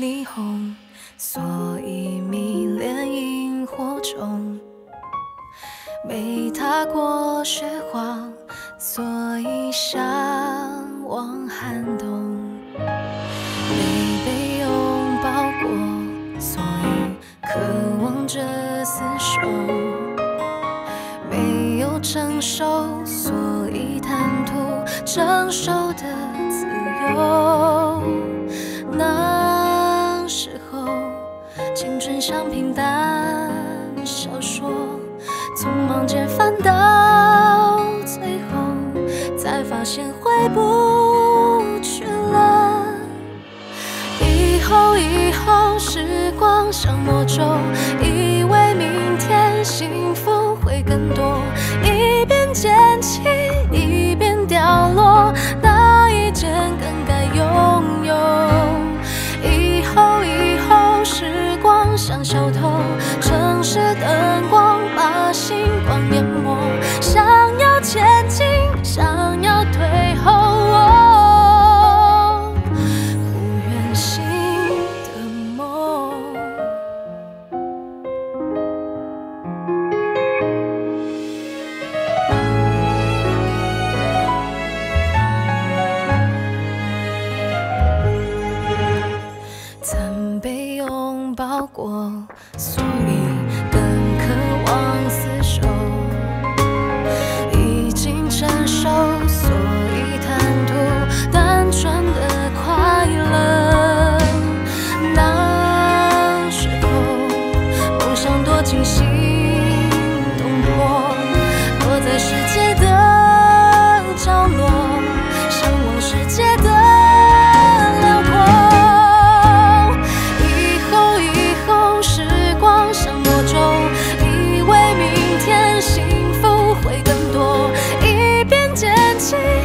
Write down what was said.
霓虹，所以迷恋萤火虫。没踏过雪花，所以向往寒冬。没被拥抱过，所以渴望着厮守。没有成熟，所以贪图成熟的自由。那时候，青春像平淡小说，匆忙间翻到最后，才发现回不去了。以后，时光像魔咒，以为明天幸福会更多，一边捡起，一边掉落，哪一件更该拥有？以后，时光像小偷，城市灯光把星光淹没，想要前进，想要退后。曾被拥抱过，所以更渴望厮守。已经成熟，所以贪图单纯的快乐。那时候，梦想多惊心动魄，躲在世界的角落，向往世界的辽阔。像魔咒，以为明天幸福会更多，一边捡起。